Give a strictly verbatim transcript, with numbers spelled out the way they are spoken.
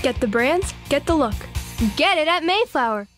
Get the brands, get the look. Get it at Mayflower.